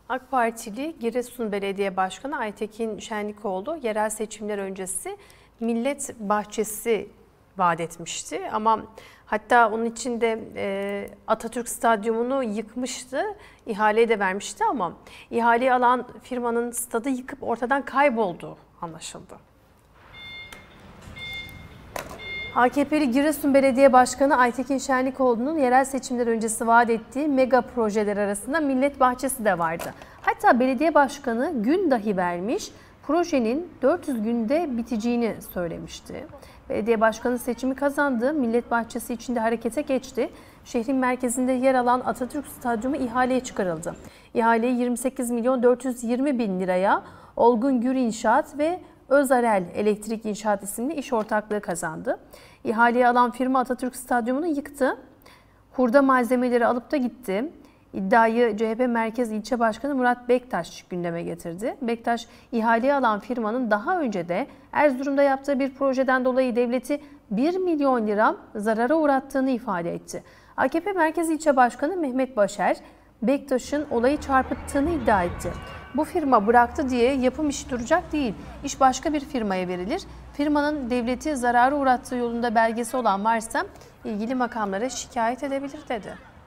AK Partili Giresun Belediye Başkanı Aytekin Şenlikoğlu yerel seçimler öncesi millet bahçesi vaat etmişti. Ama hatta onun için de Atatürk Stadyumunu yıkmıştı, ihaleyi de vermişti ama ihaleyi alan firmanın stadı yıkıp ortadan kaybolduğu anlaşıldı. AKP'li Giresun Belediye Başkanı Aytekin Şenlikoğlu'nun yerel seçimler öncesi vaat ettiği mega projeler arasında millet bahçesi de vardı. Hatta belediye başkanı gün dahi vermiş, projenin 400 günde biteceğini söylemişti. Belediye başkanı seçimi kazandı, millet bahçesi içinde harekete geçti. Şehrin merkezinde yer alan Atatürk Stadyumu ihaleye çıkarıldı. İhaleyi 28 milyon 420 bin liraya Olgun Gür İnşaat ve Özarel Elektrik İnşaat isimli iş ortaklığı kazandı. İhaleyi alan firma Atatürk Stadyumunu yıktı. Hurda malzemeleri alıp da gitti. İddiayı CHP Merkez İlçe Başkanı Murat Bektaş gündeme getirdi. Bektaş, ihaleyi alan firmanın daha önce de Erzurum'da yaptığı bir projeden dolayı devleti 1 milyon lira zarara uğrattığını ifade etti. AKP Merkez İlçe Başkanı Mehmet Başer, Bektaş'ın olayı çarpıttığını iddia etti. Bu firma bıraktı diye yapım işi duracak değil. İş başka bir firmaya verilir. Firmanın devleti zarara uğrattığı yolunda belgesi olan varsa ilgili makamlara şikayet edebilir dedi.